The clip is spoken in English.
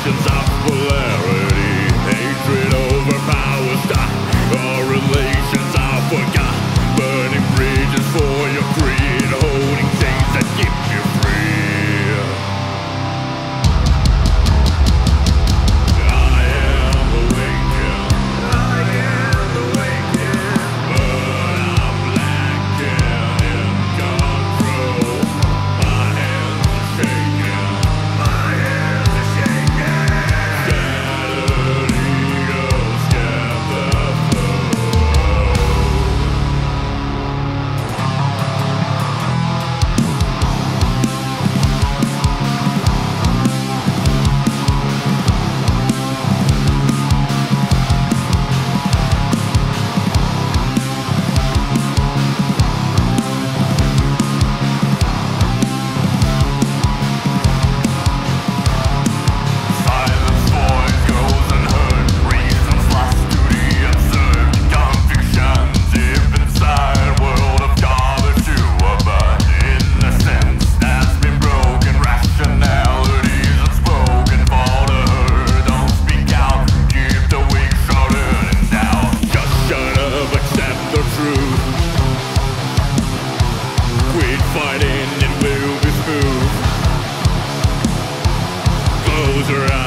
Visions of polarity, hatred overpowers stock. Our relations are forgot. Burning bridges for your greed, holding chains that keep you free. I am awakened. I am awakened. But I'm lacking in control. My hands are shaking. My hands are shaking. Shattered egos scare the flow. Silence voice goes unheard. Reasons lost to the absurd. Convictions deep inside. World of garbage to abide. Innocence has been broken. Rationalities unspoken for the herd. Don't speak out. Keep the weak shrouded in doubt. Just shut up. Accept the truth. Quit fighting. It will be smooth. Close your eyes.